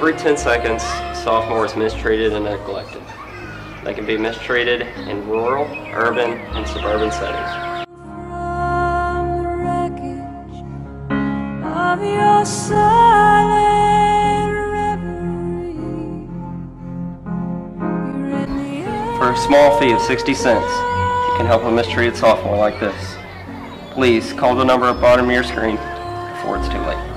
every 10 seconds, a sophomore is mistreated and neglected. They can be mistreated in rural, urban, and suburban settings. For a small fee of 60 cents, you can help a mistreated sophomore like this. Please call the number at the bottom of your screen before it's too late.